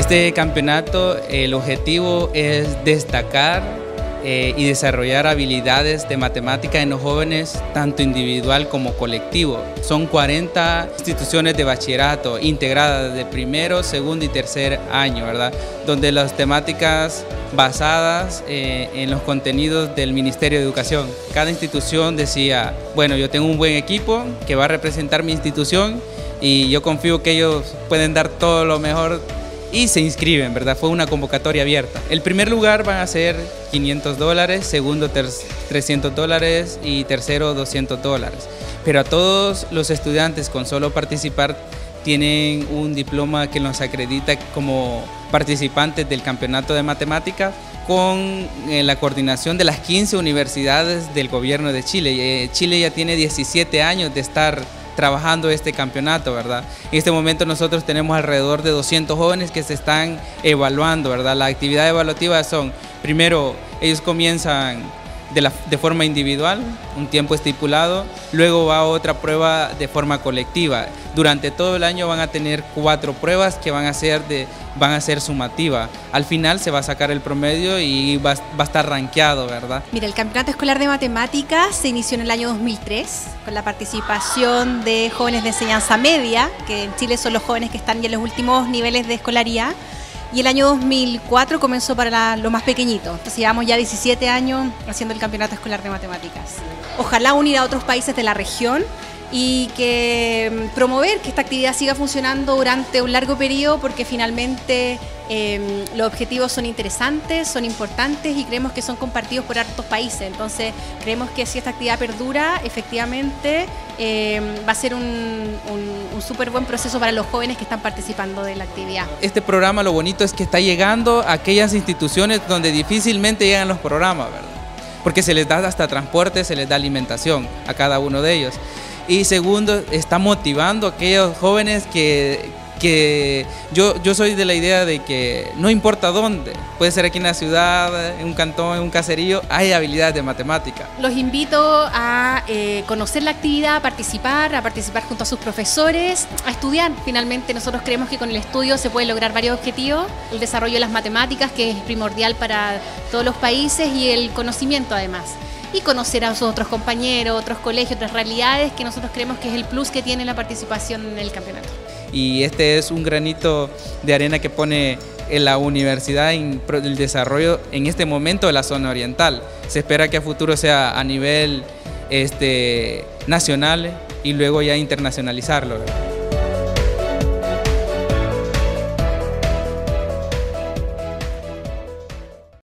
Este campeonato, el objetivo es destacar y desarrollar habilidades de matemática en los jóvenes, tanto individual como colectivo. Son 40 instituciones de bachillerato integradas de primero, segundo y tercer año, ¿verdad? Donde las temáticas basadas en los contenidos del Ministerio de Educación. Cada institución decía, bueno, yo tengo un buen equipo que va a representar mi institución y yo confío que ellos pueden dar todo lo mejor y se inscriben, ¿verdad? Fue una convocatoria abierta. El primer lugar van a ser $500, segundo $300 y tercero $200. Pero a todos los estudiantes con solo participar tienen un diploma que los acredita como participantes del campeonato de matemática con la coordinación de las 15 universidades del gobierno de Chile. Chile ya tiene 17 años de estar trabajando este campeonato, ¿verdad? En este momento nosotros tenemos alrededor de 200 jóvenes que se están evaluando, ¿verdad? La actividad evaluativa son, primero, ellos comienzan de forma individual, un tiempo estipulado, luego va otra prueba de forma colectiva. Durante todo el año van a tener 4 pruebas que van a ser sumativas. Al final se va a sacar el promedio y va a estar rankeado, ¿verdad? Mira, el Campeonato Escolar de Matemáticas se inició en el año 2003 con la participación de jóvenes de enseñanza media, que en Chile son los jóvenes que están ya en los últimos niveles de escolaridad. Y el año 2004 comenzó para los más pequeñitos. Entonces llevamos ya 17 años haciendo el Campeonato Escolar de Matemáticas. Ojalá unir a otros países de la región y que promover que esta actividad siga funcionando durante un largo periodo, porque finalmente los objetivos son interesantes, son importantes y creemos que son compartidos por hartos países. Entonces creemos que si esta actividad perdura, efectivamente va a ser un súper buen proceso para los jóvenes que están participando de la actividad. Este programa, lo bonito es que está llegando a aquellas instituciones donde difícilmente llegan los programas, ¿verdad? Porque se les da hasta transporte, se les da alimentación a cada uno de ellos. Y segundo, está motivando a aquellos jóvenes que yo soy de la idea de que no importa dónde, puede ser aquí en la ciudad, en un cantón, en un caserío, hay habilidades de matemática. Los invito a conocer la actividad, a participar junto a sus profesores, a estudiar. Finalmente nosotros creemos que con el estudio se pueden lograr varios objetivos, el desarrollo de las matemáticas, que es primordial para todos los países, y el conocimiento además. Y conocer a sus otros compañeros, otros colegios, otras realidades, que nosotros creemos que es el plus que tiene la participación en el campeonato. Y este es un granito de arena que pone en la universidad en el desarrollo en este momento de la zona oriental. Se espera que a futuro sea a nivel nacional y luego ya internacionalizarlo, ¿verdad?